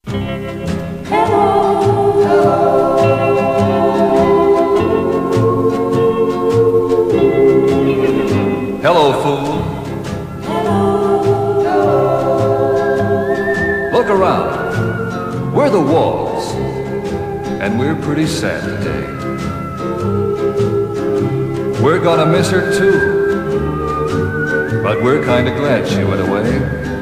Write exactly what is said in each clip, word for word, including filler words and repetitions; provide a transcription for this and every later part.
Hello, fool. Look around. We're the Walls, and we're pretty sad today. We're gonna miss her too, but we're kinda glad she went away.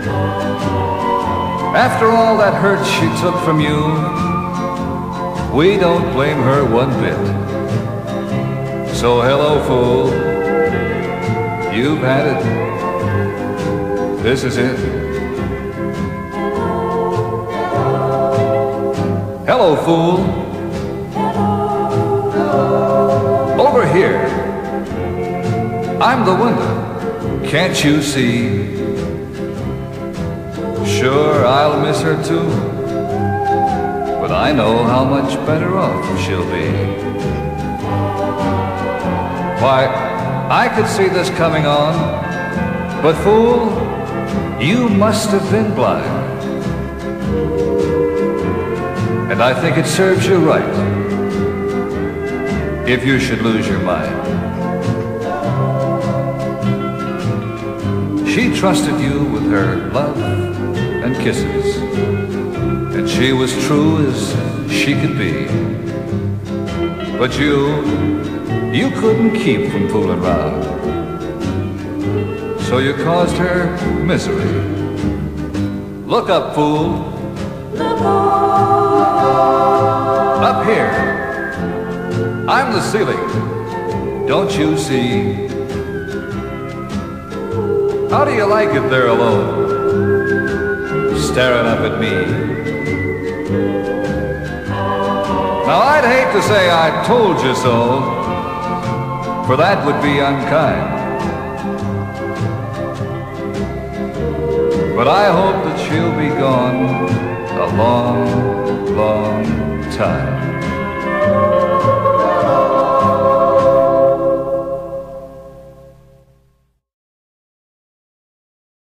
After all that hurt she took from you, we don't blame her one bit. So hello, fool. You've had it. This is it. Hello, fool. Over here. I'm the window. Can't you see? Sure, I'll miss her too, but I know how much better off she'll be. Why, I could see this coming on, but fool, you must have been blind. And I think it serves you right if you should lose your mind. She trusted you with her love and kisses, and she was true as she could be. But you, you couldn't keep from fooling around, so you caused her misery. Look up, fool. Up here. I'm the ceiling. Don't you see? How do you like it there alone, staring up at me? Now I'd hate to say I told you so, for that would be unkind. But I hope that she'll be gone a long, long time.